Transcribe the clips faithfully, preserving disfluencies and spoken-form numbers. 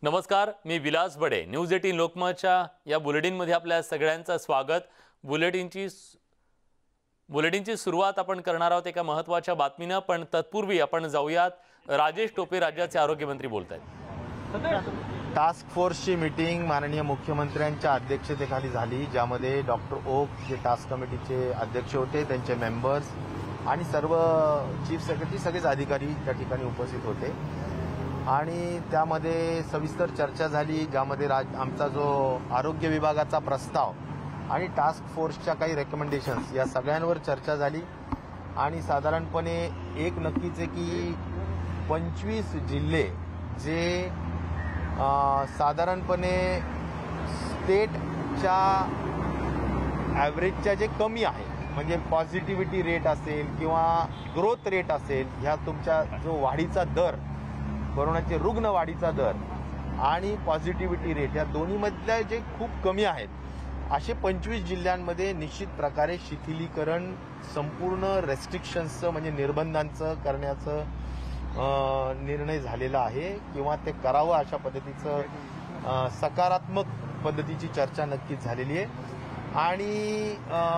नमस्कार, मी विलास बडे. न्यूज अठरा लोकमतच्या या बुलेटिनमध्ये आपल्या सगळ्यांचं स्वागत. बुलेटिनची बुलेटिनची सुरुवात आपण करणार आहोत एका महत्त्वाच्या बातमीने, पण तत्पूर्वी आपण जाऊयात राजेश टोपे राज्याचे आरोग्यमंत्री बोलतायत. टास्क फोर्सची मीटिंग माननीय मुख्यमंत्र्यांच्या अध्यक्षतेखाली झाली, ज्यामध्ये डॉक्टर ओक जे टास्क कमिटीचे अध्यक्ष होते, त्यांचे मेंबर्स आणि सर्व चीफ सेक्रेटरी सगळेच अधिकारी त्या ठिकाणी उपस्थित होते आणि त्यामध्ये सविस्तर चर्चा झाली, ज्यामध्ये राज आमचा जो आरोग्य विभागाचा प्रस्ताव आणि टास्क फोर्सच्या काही रेकमेंडेशन्स या सगळ्यांवर चर्चा झाली. आणि साधारणपणे एक नक्कीच आहे की पंचवीस जिल्हे जे साधारणपणे स्टेटच्या ॲव्हरेजच्या जे कमी आहे, म्हणजे पॉझिटिव्हिटी रेट असेल किंवा ग्रोथ रेट असेल, ह्या तुमच्या जो वाढीचा दर, कोरोनाचे रुग्ण वाढीचा दर आणि पॉझिटिव्हिटी रेट या दोन्हीमधल्या जे खूप कमी आहेत, असे पंचवीस जिल्ह्यांमध्ये निश्चित प्रकारे शिथिलीकरण, संपूर्ण रेस्ट्रिक्शन्सचं म्हणजे निर्बंधांचं करण्याचं निर्णय झालेला आहे किंवा ते करावं अशा पद्धतीचं सकारात्मक पद्धतीची चर्चा नक्कीच झालेली आहे. आणि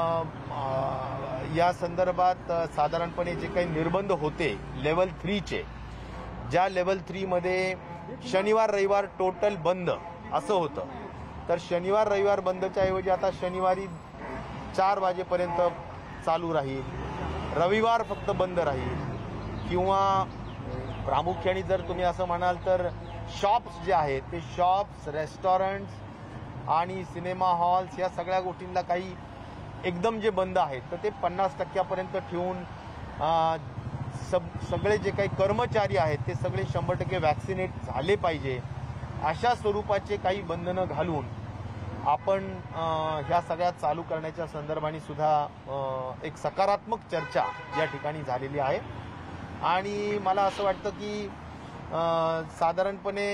या संदर्भात साधारणपणे जे काही निर्बंध होते लेवल थ्रीचे, ज्या लेवल थ्रीमध्ये शनिवार रविवार टोटल बंद असं होतं, तर शनिवार रविवार बंदच्या ऐवजी आता शनिवारी चार वाजेपर्यंत चालू राहील, रविवार फक्त बंद राहील. किंवा प्रामुख्याने जर तुम्ही असं म्हणाल तर शॉप्स जे आहेत ते शॉप्स, रेस्टॉरंट्स आणि सिनेमा हॉल्स या सगळ्या गोष्टींना काही एकदम जे बंद आहेत तर ते पन्नास टक्क्यापर्यंत ठेवून सब सगळे जे काही कर्मचारी आहेत ते सगळे शंभर टक्के वॅक्सिनेट झाले पाहिजे अशा स्वरूपाचे काही बंधनं घालून आपण ह्या सगळ्या चालू करण्याच्या संदर्भाने सुद्धा एक सकारात्मक चर्चा या ठिकाणी झालेली आहे. आणि मला असं वाटतं की साधारणपणे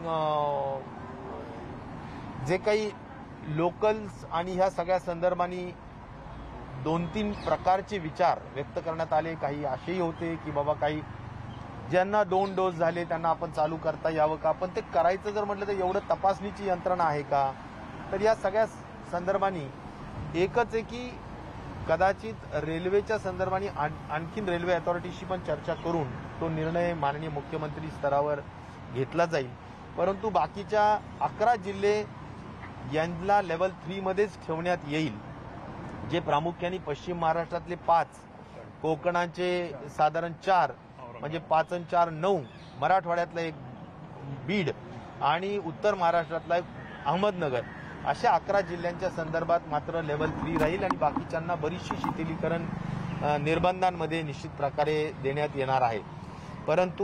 जे काही लोकल्स आणि ह्या सगळ्या संदर्भाने दोन तीन प्रकारचे विचार व्यक्त करण्यात आले. काही असेही होते की बाबा काही ज्यांना दोन डोस झाले त्यांना आपण चालू करता यावं का, पण ते करायचं जर म्हटलं तर एवढं तपासणीची यंत्रणा आहे का. तर या सगळ्या संदर्भाने एकच आहे की कदाचित रेल्वेच्या संदर्भाने आणखीन रेल्वे अथॉरिटीशी पण चर्चा करून तो निर्णय माननीय मुख्यमंत्री स्तरावर घेतला जाईल. परंतु बाकीच्या अकरा जिल्हे यांना लेवल थ्रीमध्येच ठेवण्यात येईल, जे प्रामुख्याने पश्चिम महाराष्ट्रातले पाच, कोकणाचे साधारण चार म्हणजे पाच आणि चार नऊ, मराठवाड्यातला एक बीड आणि उत्तर महाराष्ट्रातला एक अहमदनगर, अशा अकरा जिल्ह्यांच्या संदर्भात मात्र लेवल थ्री राहील आणि बाकीच्यांना बरीचशी शिथिलीकरण निर्बंधांमध्ये निश्चित प्रकारे देण्यात येणार आहे. परंतु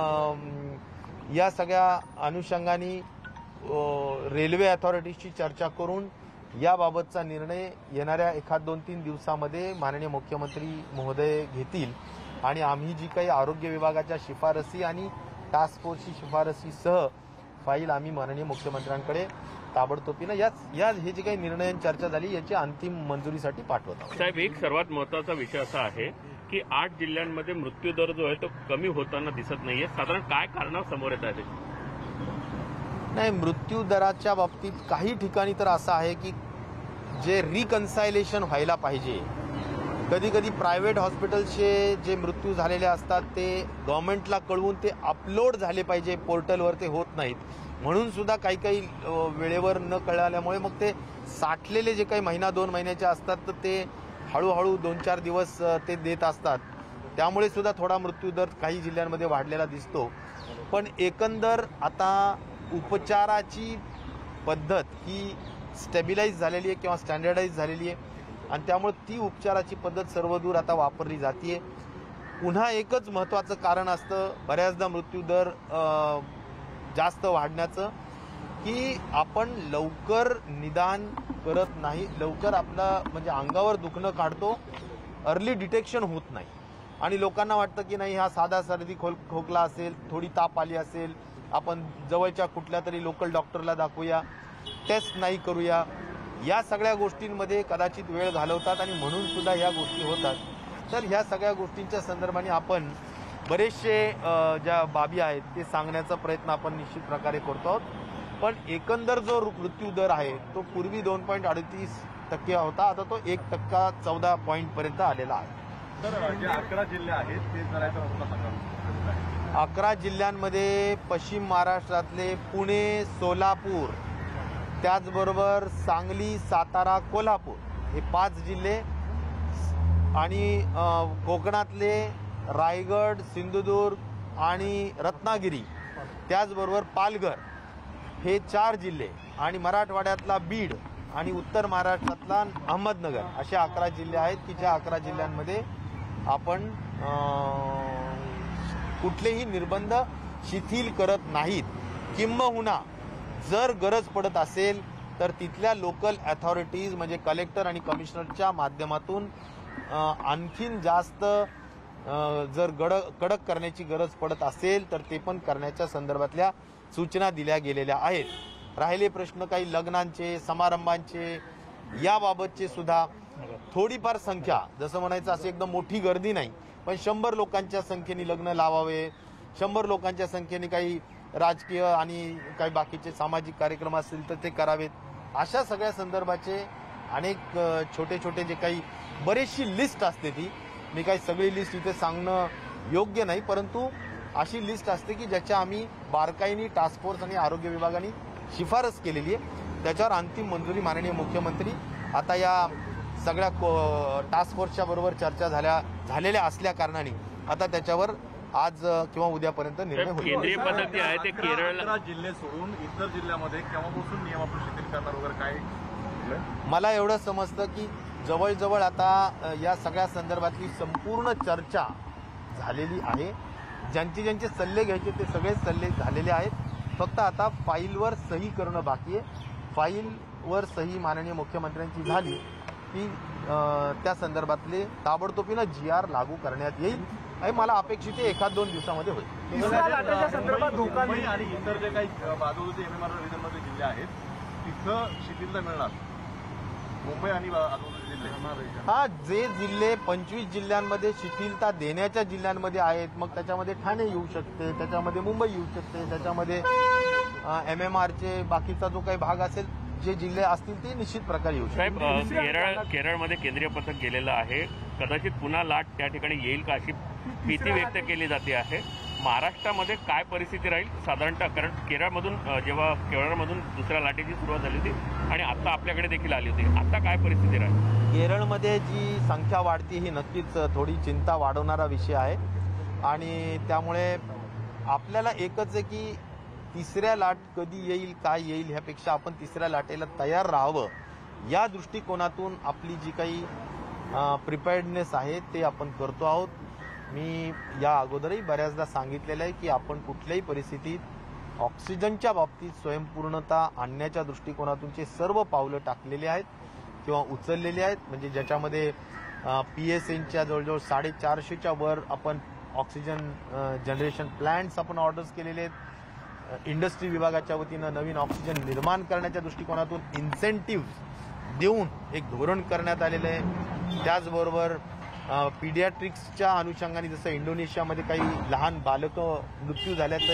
या सगळ्या अनुषंगाने रेल्वे अथॉरिटीशी चर्चा करून याबाबतचा निर्णय येणाऱ्या एखाद दोन तीन दिवसामध्ये माननीय मुख्यमंत्री महोदय घेतील आणि आम्ही जी काही आरोग्य विभागाच्या शिफारसी आणि टास्क फोर्सची शिफारसीसह फाईल आम्ही माननीय मुख्यमंत्र्यांकडे ताबडतोबीनं याच या हे जे काही निर्णय चर्चा झाली याची अंतिम मंजुरीसाठी पाठवत आहोत. साहेब, एक सर्वात महत्वाचा विषय असा आहे की आठ जिल्ह्यांमध्ये मृत्यूदर जो आहे तो कमी होताना दिसत नाहीये. साधारण काय कारण समोर येत आहे? नाही, मृत्यू दराच्या बाबतीत काही ठिकाणी तर असं आहे की जे रिकन्सायलेशन व्हायला पाहिजे, कधी कधी प्रायव्हेट हॉस्पिटलचे जे मृत्यू झालेले असतात ते गव्हर्नमेंटला कळवून ते अपलोड झाले पाहिजे पोर्टलवर, ते होत नाहीत. म्हणून सुद्धा काही काही वेळेवर न कळाल्यामुळे मग ते साठलेले जे काही महिना दोन महिन्याचे असतात तर ते हळूहळू दोन चार दिवस ते देत असतात. त्यामुळे सुद्धा थोडा मृत्यूदर काही जिल्ह्यांमध्ये वाढलेला दिसतो. पण एकंदर आता उपचाराची पद्धत ही स्टेबिलाइज झालेली आहे किंवा स्टँडर्डाइज झालेली आहे आणि त्यामुळे ती उपचाराची पद्धत सर्वदूर आता वापरली जाते. पुन्हा एकच महत्त्वाचं कारण असतं बऱ्याचदा मृत्यूदर जास्त वाढण्याचं, की आपण लवकर निदान करत नाही, लवकर आपला म्हणजे अंगावर दुखणं काढतो, अर्ली डिटेक्शन होत नाही आणि लोकांना वाटतं की नाही हा साधा सर्दी खोल खोकला असेल, थोडी ताप आली असेल, आपण जवळच्या कुठल्या तरी लोकल डॉक्टरला दाखवूया, टेस्ट नाही करूया. या सगळ्या गोष्टींमध्ये कदाचित वेळ घालवतात आणि म्हणून सुद्धा या गोष्टी होतात. तर ह्या सगळ्या गोष्टींच्या संदर्भाने आपण बरेचसे अ, ज्या बाबी आहेत ते सांगण्याचा प्रयत्न आपण निश्चित प्रकारे करतो आहोत. पण एकंदर जो मृत्यू दर आहे तो पूर्वी दोन पॉईंट अडतीस टक्के होता, आता तो एक टक्का चौदा पॉईंट पर्यंत आलेला आहे. तर जे अकरा जिल्हे आहेत ते जरा सांगा. अकरा जिल्ह्यांमध्ये पश्चिम महाराष्ट्रातले पुणे, सोलापूर, त्याचबरोबर सांगली, सातारा, कोल्हापूर हे पाच जिल्हे आणि अ, कोकणातले रायगड, सिंधुदुर्ग आणि रत्नागिरी, त्याचबरोबर पालघर हे चार जिल्हे आणि मराठवाड्यातला बीड आणि उत्तर महाराष्ट्रातला अहमदनगर असे अकरा जिल्हे आहेत की ज्या अकरा जिल्ह्यांमध्ये आपण अ, कुठलेही निर्बंध शिथिल करत नाहीत. किंबहुना जर गरज पडत असेल तर तिथल्या लोकल अथॉरिटीज म्हणजे कलेक्टर आणि कमिशनरच्या माध्यमातून आणखीन जास्त जर गड कडक करण्याची गरज पडत असेल तर ते पण करण्याच्या संदर्भातल्या सूचना दिल्या गेलेल्या आहेत. राहिले प्रश्न काही लग्नांचे, समारंभांचे, याबाबतचे सुद्धा थोडीफार संख्या, जसं म्हणायचं असं एकदम मोठी गर्दी नाही, पण शंभर लोकांच्या संख्येने लग्न लावावे, शंभर लोकांच्या संख्येने काही राजकीय आणि काही बाकीचे सामाजिक कार्यक्रम असतील तर ते करावेत. अशा सगळ्या संदर्भाचे अनेक छोटे छोटे जे काही बरीचशी लिस्ट असते, ती मी काही सगळी लिस्ट इथे सांगणं योग्य नाही, परंतु अशी लिस्ट असते की ज्याच्या आम्ही बारकाईने टास्क फोर्स आणि आरोग्य विभागाने शिफारस केलेली आहे. त्याच्यावर अंतिम मंजुरी माननीय मुख्यमंत्री आता या सगळ्या टास्क फोर्सच्या बरोबर चर्चा झाल्या झालेल्या असल्या कारणाने आता त्याच्यावर आज किंवा उद्यापर्यंत निर्णय होईल. केंद्रीय पद्धती आहे ते केरळ अकरा जिल्हे सोडून इतर जिल्ह्यामध्ये केव्हापासून नियम आपण शिथिल करणार वगैरे काय? मला एवढं समजतं की जवळजवळ आता या सगळ्या संदर्भातली संपूर्ण चर्चा झालेली आहे. ज्यांचे ज्यांचे सल्ले घ्यायचे ते सगळे सल्ले झालेले आहेत. फक्त आता फाईलवर सही करणं बाकी आहे. फाईलवर सही माननीय मुख्यमंत्र्यांची झाली की त्या संदर्भातले ताबडतोबीनं जी आर लागू करण्यात येईल आणि मला अपेक्षित आहे एखाद दोन दिवसामध्ये होईल. मुंबई आणि इतर जे काही आजूबाजूचे एम एम आर रिजनमध्ये जिल्हे आहेत तिथं शिथिलता मिळणार. मुंबई आणि आजूबाजूचे जिल्हे, हा जे जिल्हे पंचवीस जिल्ह्यांमध्ये शिथिलता देण्याच्या जिल्ह्यांमध्ये आहेत, मग त्याच्यामध्ये ठाणे येऊ शकते, त्याच्यामध्ये मुंबई येऊ शकते, त्याच्यामध्ये एम एम आरचे बाकीचा जो काही भाग असेल, जे जिल्हे असतील ते निश्चित प्रकारे येऊ साहेब, शकते. केरळ केरळमध्ये केंद्रीय पथक गेलेलं आहे. कदाचित पुन्हा लाट त्या ठिकाणी येईल का अशी भीती व्यक्त केली जाते आहे. महाराष्ट्रामध्ये काय परिस्थिती राहील साधारणतः? कारण केरळमधून जेव्हा केरळमधून दुसऱ्या लाटेची सुरुवात झाली होती आणि आता आपल्याकडे देखील आली होती, आता काय परिस्थिती राहील? केरळमध्ये जी संख्या वाढती ही नक्कीच थोडी चिंता वाढवणारा विषय आहे आणि त्यामुळे आपल्याला एकच आहे की तिसऱ्या लाट कधी येईल, काय येईल, ह्यापेक्षा आपण तिसऱ्या लाटेला तयार राहावं या दृष्टिकोनातून आपली जी काही प्रिपेअर्डनेस आहे ते आपण करतो आहोत. मी या अगोदरही बऱ्याचदा सांगितलेलं आहे की आपण कुठल्याही परिस्थितीत ऑक्सिजनच्या बाबतीत स्वयंपूर्णता आणण्याच्या दृष्टिकोनातूनचे सर्व पावलं टाकलेली आहेत किंवा उचललेली आहेत. म्हणजे ज्याच्यामध्ये पी एस एनच्या जवळजवळ साडेचारशेच्या वर आपण ऑक्सिजन जनरेशन प्लॅन्ट्स आपण ऑर्डर्स केलेले आहेत. इंडस्ट्री विभागाच्या वतीनं नवीन ऑक्सिजन निर्माण करण्याच्या दृष्टिकोनातून इन्सेंटिव्ह देऊन एक धोरण करण्यात आलेलं आहे. त्याचबरोबर पीडियाट्रिक्सच्या अनुषंगाने जसं इंडोनेशियामध्ये काही लहान बालकं मृत्यू झाल्याचं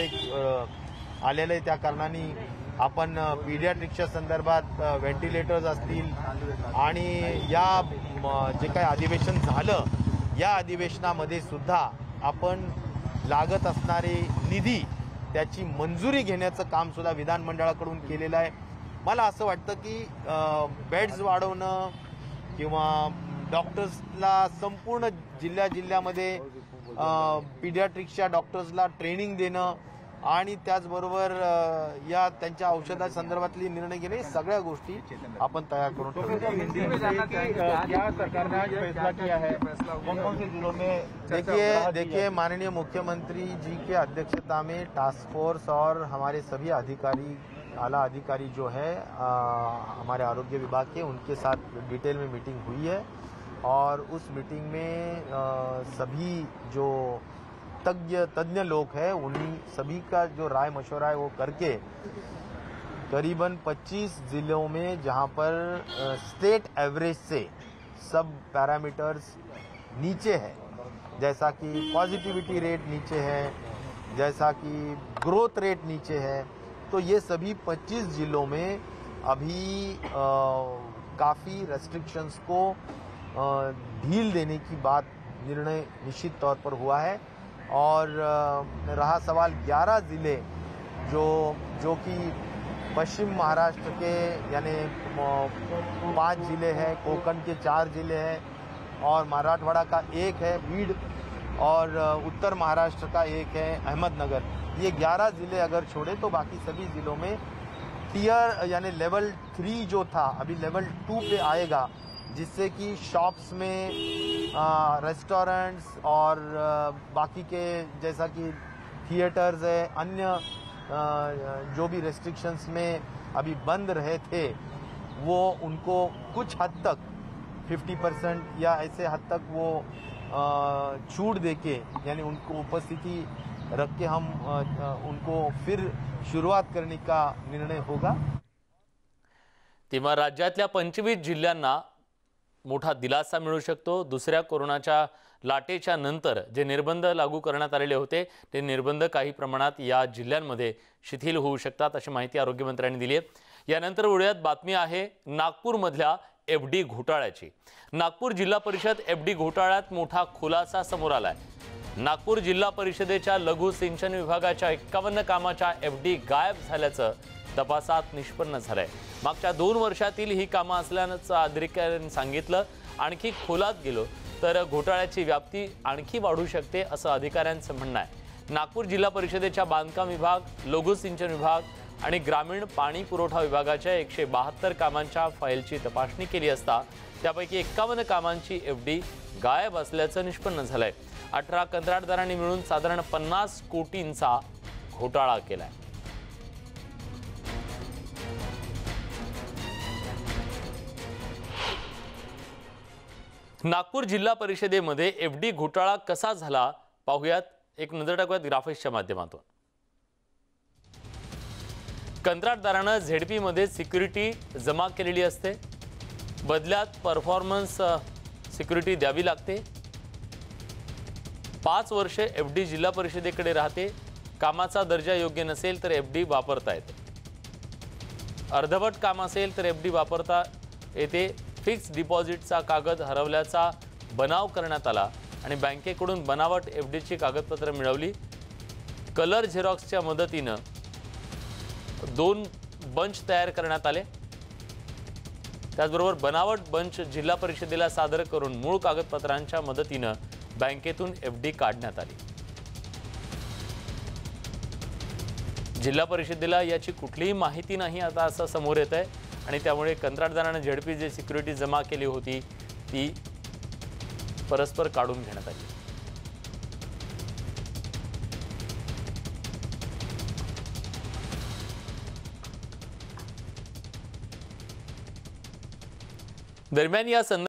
एक आलेलं आहे, त्या कारणाने आपण पीडियाट्रिक्सच्या संदर्भात व्हेंटिलेटर्स असतील आणि या जे काही अधिवेशन झालं या अधिवेशनामध्ये सुद्धा आपण लागत असणारे निधी त्याची मंजुरी घेण्याचं काम सुद्धा विधानमंडळाकडून केलेलं आहे. मला असं वाटतं की बेड्स वाढवणं किंवा डॉक्टर्सला संपूर्ण जिल्ह्या जिल्ह्यामध्ये पीडियाट्रिक्सच्या डॉक्टर्सला ट्रेनिंग देणं आणि त्याचबरोबर या त्यांच्या औषधा संदर्भातली निर्णय घेणे, सगळ्या गोष्टी आपण तयार करून देखिए देखिए माननीय मुख्यमंत्री जी के अध्यक्षता में टास्क फोर्स और हमारे सभी अधिकारी, आला अधिकारी जो है आ, हमारे आरोग्य विभाग के, उनके साथ डिटेल में मीटिंग हुई है और उस मीटिंग में आ, सभी जो तज्ञ तज्ञ लोग हैं उन्हीं सभी का जो राय मशवरा है वो करके करीबन पच्चीस जिलों में जहां पर स्टेट एवरेज से सब पैरामीटर्स नीचे है जैसा कि पॉजिटिविटी रेट नीचे है, जैसा कि ग्रोथ रेट नीचे है, तो ये सभी पच्चीस जिलों में अभी काफ़ी रेस्ट्रिक्शंस को आ, ढील देने की बात निर्णय निश्चित तौर पर हुआ है। और आ, रहा सवाल ग्यारह ज़िले जो जो कि पश्चिम महाराष्ट्र के यानी पाँच ज़िले हैं, कोंकण के चार ज़िले हैं और मराठवाड़ा का एक है बीड, और उत्तर महाराष्ट्र का एक है अहमदनगर। ये ग्यारह ज़िले अगर छोड़े तो बाकी सभी ज़िलों में टियर यानी लेवल थ्री जो था अभी लेवल टू पे आएगा, जिससे कि शॉप्स में रेस्टोरेंट्स और आ, बाकी के जैसा कि थिएटर्स है, अन्य आ, जो भी रेस्ट्रिक्शंस में अभी बंद रहे थे वो उनको कुछ हद तक पचास परसेंट या ऐसे हद तक वो आ, छूट देके यानी उनको उपस्थिति रख के हम आ, आ, उनको फिर सुरुवात करने का निर्णय होगा। तेव्हा राज्यातल्या पंचवीस जिल्ह्यांना मोठा दिलासा मिळू शकतो। दुसऱ्या कोरोनाच्या लाटेच्या नंतर जे निर्बंध लागू करण्यात आलेले होते ते निर्बंध काही प्रमाणात या जिल्ह्यांमध्ये शिथिल होऊ शकतात अशी माहिती आरोग्यमंत्र्यांनी दिली आहे। यानंतर वळूयात बातमी आहे नागपूरमधल्या एफडी घोटाळ्याची। नागपूर जिल्हा परिषद एफडी घोटाळ्यात मोठा खुलासा समोर आलाय। नागपूर जिल्हा परिषदेच्या लघु सिंचन विभागाच्या एक्कावन्न कामाच्या एफडी गायब झाल्याचं तपासात निष्पन्न झालंय। मागच्या दोन वर्षातील ही कामं असल्याचं अधिकाऱ्यांनी सांगितलं। आणखी खोलात गेलो तर घोटाळ्याची व्याप्ती आणखी वाढू शकते असं अधिकाऱ्यांचं म्हणणं आहे। नागपूर जिल्हा परिषदेच्या बांधकाम विभाग, लघु सिंचन विभाग आणि ग्रामीण पाणी पुरवठा विभागाच्या एकशे बहात्तर कामांच्या फाईलची तपासणी केली असता त्यापैकी एक्कावन्न कामांची एफडी गायब असल्याचं निष्पन्न झालंय। अठरा कंत्राटदारांनी मिळून साधारण पन्नास कोटींचा घोटाळा केलाय। नागपूर जिल्हा परिषदेमध्ये एफडी घोटाळा कसा झाला पाहूयात, एक नजर टाकूयात ग्राफिक्सच्या माध्यमातून। कंत्राटदारानं झेडपी मध्ये सिक्युरिटी जमा केलेली असते, बदल्यात परफॉर्मन्स सिक्युरिटी द्यावी लागते। पाच वर्षे एफडी जिल्हा परिषदेकडे राहते। कामाचा दर्जा योग्य नसेल तर एफडी वापरता येते। अर्धवट काम असेल तर एफडी वापरता येते। फिक्स डिपॉझिटचा कागद हरवल्याचा बनाव करण्यात आला आणि बँकेकडून बनावट एफडीची कागदपत्र मिळवली। कलर झेरॉक्सच्या मदतीने दोन बंच तयार करण्यात आले। त्याचबरोबर बनावट बंच जिल्हा परिषदेला सादर करून मूळ कागदपत्रांच्या मदतीने बँकेतून एफडी काढण्यात आली। जिल्हा परिषदेला याची कुठलीही माहिती नाही आता असं समोर येत आहे आणि त्यामुळे कंत्राटदाराने झेडपी जी सिक्युरिटी जमा केली होती ती परस्पर काढून घेण्यात आली। दरम्यान या